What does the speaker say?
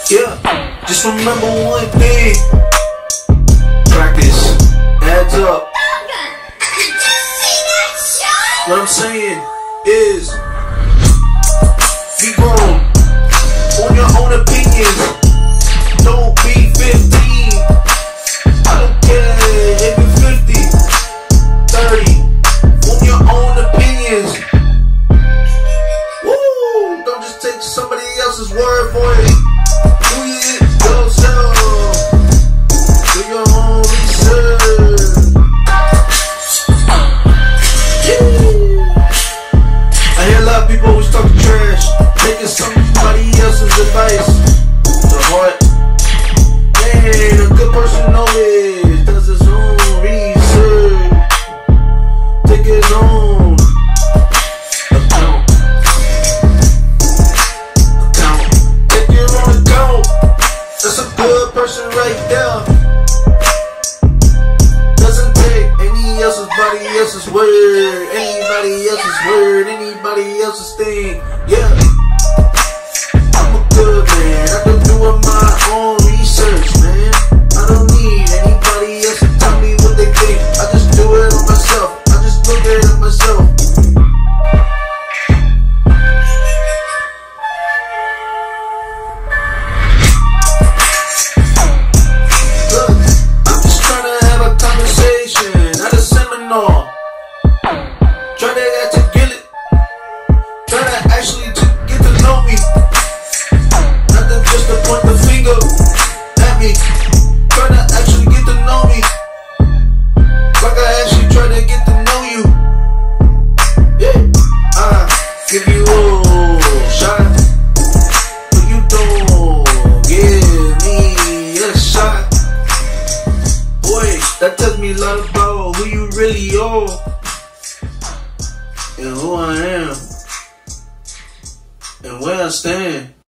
Yeah, just remember one thing. Practice adds up. What I'm saying is, be grown on your own opinions. Don't be 15. I don't care if you're 50, 30. On your own opinions. Woo! Don't just take somebody else's word for it. Do it yourself. Do your own research. I hear a lot of people always talking trash, taking somebody else's advice to heart. Man, a good person always does his own research, take his own account. Take your own account. That's a good person right there. Doesn't take anybody else's word, anybody else's thing. Yeah, I'm a good man. I've been doing my own research, man. I don't need anybody else to tell me what they think. I just do it on myself. I just look at it myself. Look, I'm just trying to have a conversation at a seminar. Try to get it. Try to actually get to know me. Not to just to point the finger at me. Try to actually get to know me. Like I actually try to get to know you. Yeah. I give you a shot, but you don't give me a shot. Boy, that tells me a lot about who you really are. And who I am, and where I stand.